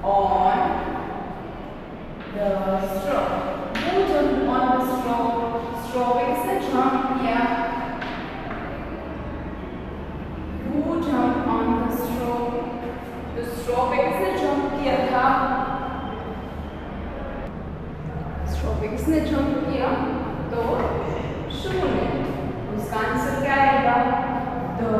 on the straw. Who jumped on the straw? Straw पे किसने jump किया? Who jumped on the straw? तो straw पे किसने jump किया था? straw पे किसने jump किया? तो shoe ने. उसका आंसर क्या आएगा? The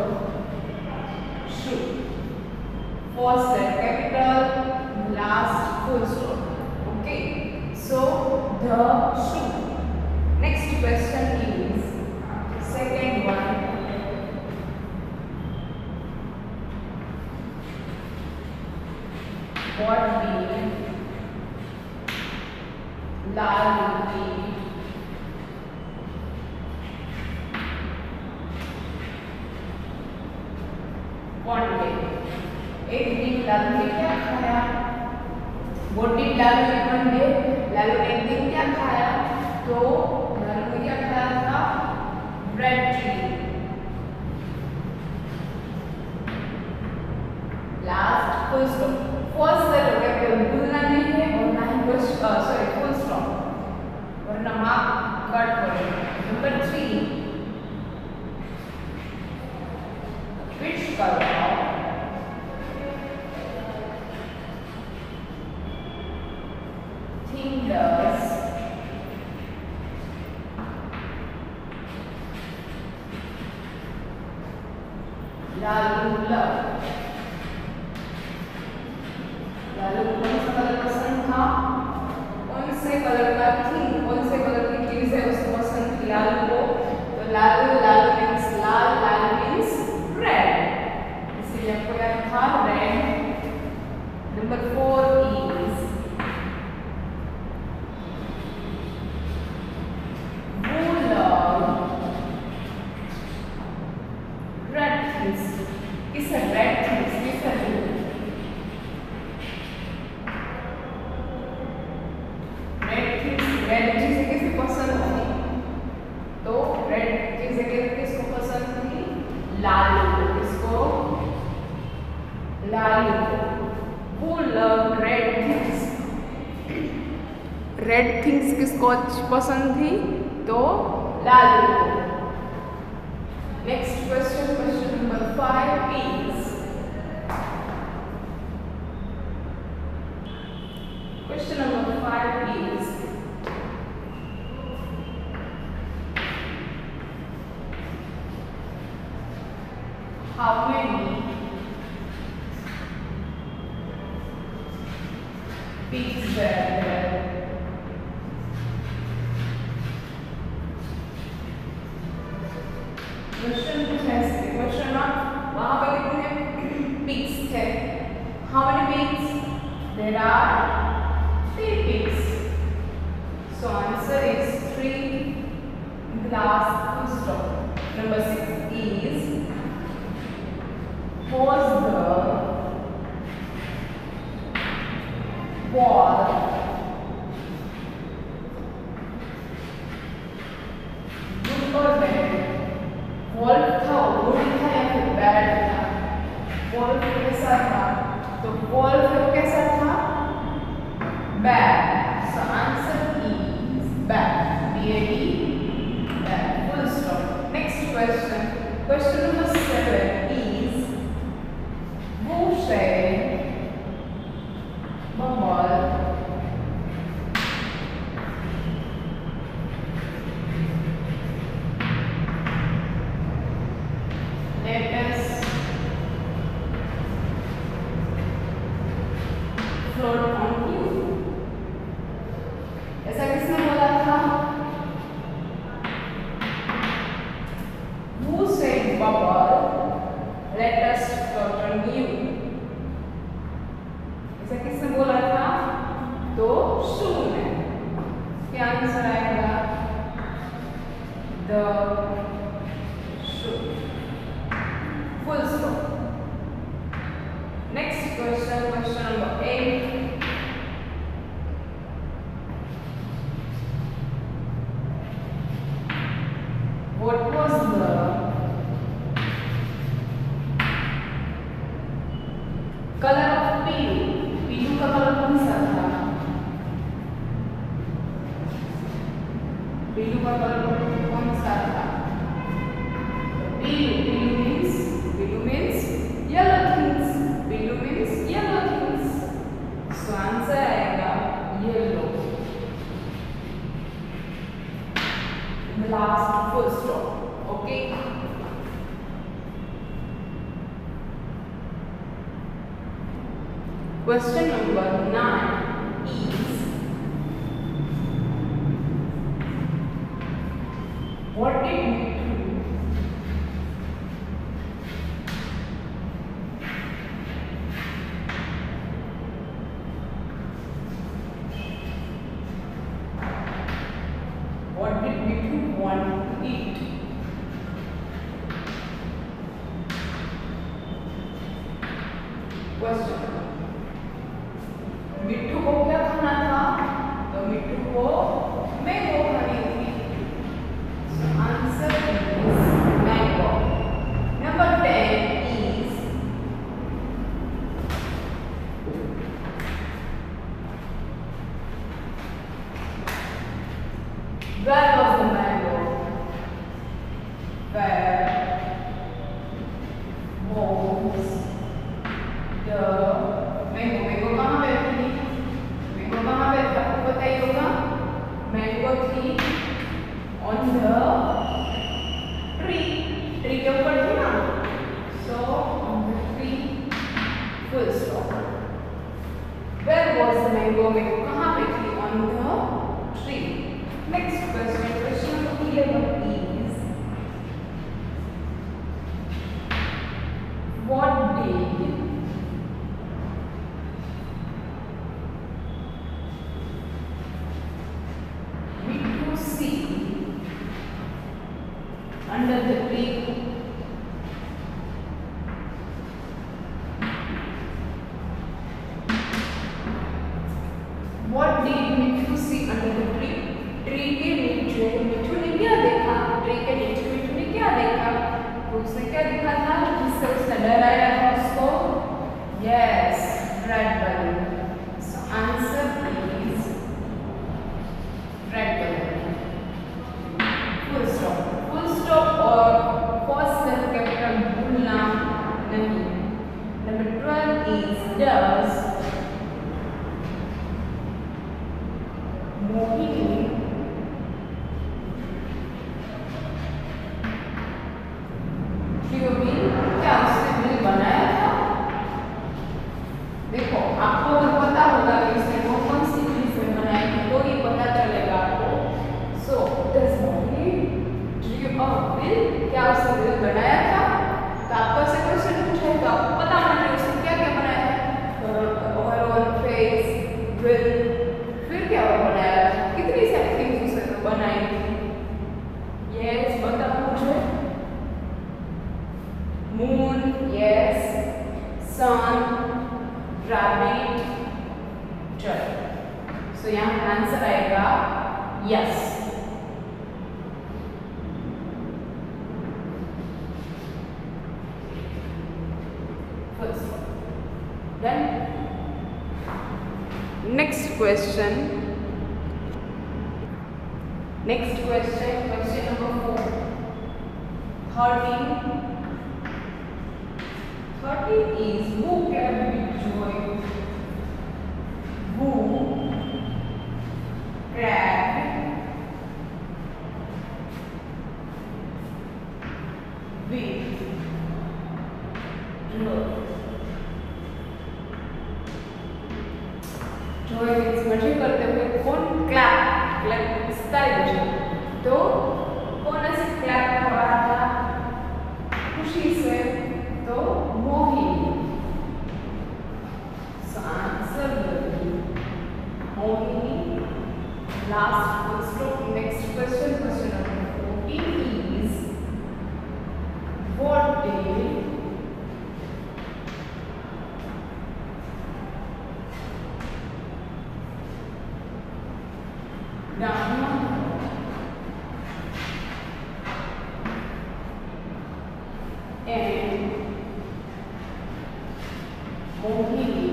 shoe. First letter capital, last full stop. Okay, so the shoe. Next question is second one. What been? Lal been. One day. एक दिन लालू ने क्या खाया? What did Lalu eat one day? Lalu ने एक दिन क्या खाया? तो लालू ने क्या खाया था? Bread tree. Last full stop. First letter capital भूलना नहीं है और ना ही full stop. वरना मार्क कट पड़ेगा. Number 3. Which color? Fingers Lalu love. Lalu को कौन सा कलर पसंद था? कौन से कलर का थी? कौन से कलर की चीज है उसको पसंद थी लालू को? तो लालू मीन्स लाल, लाल मीन्स रेड. इसीलिए आपको याद था रेड. नंबर 4 is who love red things. किस रेड थिंग्स किस रेड चीजें किसे पसंद थी? तो रेड चीजें किसको पसंद थी? लालू को. किसको? लालू को. Who loved red things? Red things किसको पसंद थी? तो लालू को. Next question, question number 5 is question number 5 is how many pigs were there? Question कुछ ऐसे. क्वेश्चन वहां पर कितने pigs थे? How many pigs? There are 3 pigs. So answer is 3. Last full stop. Number 6 is was the wall good or bad? Wolf था good था या फिर बैड था? वॉल्फ कैसा था? तो वॉल्फ कैसा था? Bad. So answer is bad. B-A-D, bad. Full stop. Next question, question number 7 is who said bubble let us float on you? Billu का कलर कौन सा था? Billu means yellow things, Billu means yellow things, so answer आएगा yellow. Last full stop, okay. Question number 9 is, what did we do? What did we do want to eat? Question, Mittu को क्या खाना था? तो मिट्टू को मैंगो खानी थी। Answer is mango. नंबर 10 इज, where was the mango? Where was the mango? Mango कहाँ पे थी? मैंगो कहाँ पे था? आपको पता ही होगा। मैंगो थी ऑन द ट्री, ट्री के ऊपर थी ना, so on the tree, full stop. Where was the mango? Mango कहाँ पे थी? On the tree. Next question, question number 11 is, what did under the tree? What did Mithu see under the tree? Tree के नीचे मिठू ने क्या देखा? Tree के नीचे मिठू ने क्या देखा? तो उसने क्या देखा था जिससे उसने डराया था उसको? Yes, red balloon. So answer is red balloon. Full stop. Full stop और फर्स्ट लेटर कैपिटल भूलना नहीं। नंबर 12 इज, डज मोहिनी क्या उसने बिल बनाया था? देखो, आपको अगर पता होगा कि उसने कौन सी चीज में बनाई थी तो ये पता चलेगा आपको। So does Mohini dream of bill? क्या उसने बिल बनाया था? तो आपको ऐसे क्वेश्चन पूछे तो आपको पता होना चाहिए उसने क्या क्या बनाया है। ओवरऑल फेस, बिल, फिर क्या बनाया था? कितनी सारी थिंग्स उसने बनाई थी? यस, बताओ मुझे। Moon, yes, sun, rabbit, tree. So यहाँ आंसर आएगा yes. Then next question, question number 4, 13 is, who can be joy? Who grabbed with joy means मजे करते हुए कौन क्लैप स्टाइल बजे, तो कौन ऐसे क्लैप कर रहा था खुशी से? तो Mohini. So answer Mohini. Last full stop. Next question, question number 14 is, what did Brahma and Mohini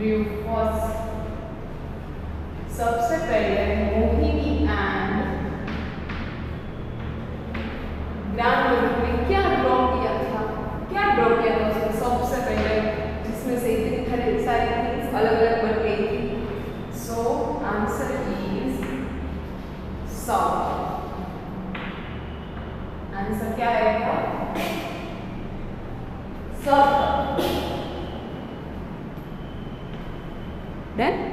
Rufus. सबसे पहले मोहिनी एंड ग्रैंड ने क्या ड्रॉ किया था? उसमें सबसे पहले, जिसमें से इतनी सारी थिंग्स अलग अलग बन गई थी. So answer is south. Answer क्या आएगा? साउथ. डन.